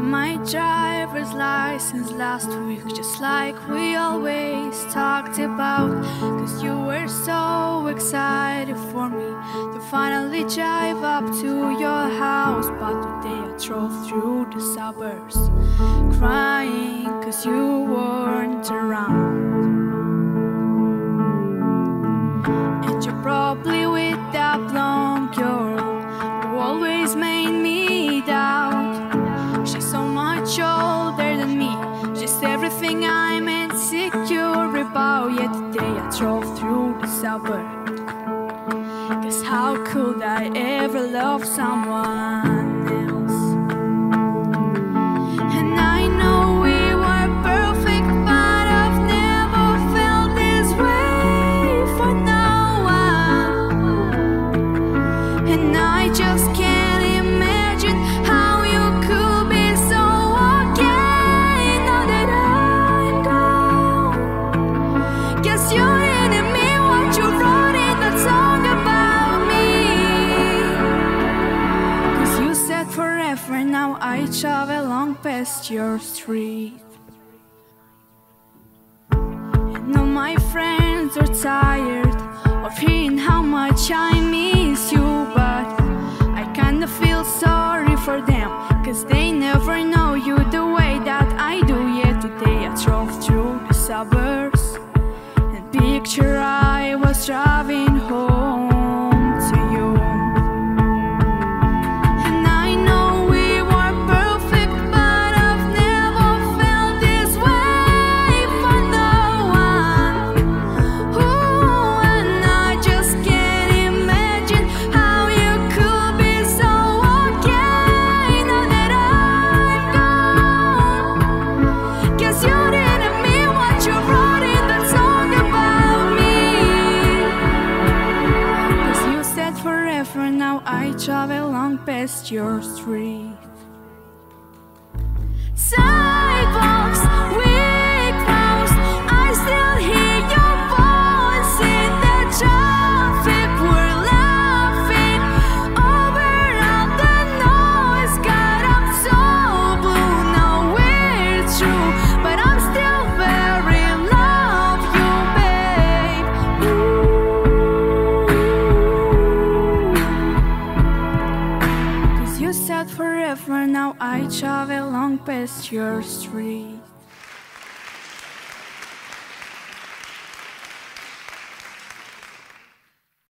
my driver's license last week, just like we always talked about. Cause you were so excited for me to finally drive up to your house. But today I drove through the suburbs crying cause you weren't around. And you're probably with that blonde girl who always made me doubt. She's so much older than me, just everything I'm insecure about. Yet today I drove through the suburbs, cause how could I ever love someone else? And I know we were perfect, but I've never felt this way for no one. And I just can't imagine how you could be so okay now that I'm gone. Guess you didn't mean what you wrote in that song about me. Cause you said forever, now I travel along past your street. And all my friends are tired of hearing how much I miss you, but I kinda feel sorry for them, cause they never know you the way that I do. Yet today I drove through the suburbs and picture I was driving home to you. And I know we were perfect, but I've never felt this way for no one. Ooh, and I just can't imagine how you could be so okay now that I'm gone. Guess you didn't mean what you wrote in that song about me. Cause you said forever, now I travel along past your street. Sidewalks, we close, I still hear your voice in the traffic. We're laughing over all the noise. God, I'm so blue, now we're true, but I'm still very love you, babe. Cause you said forever, now I travel along past your street.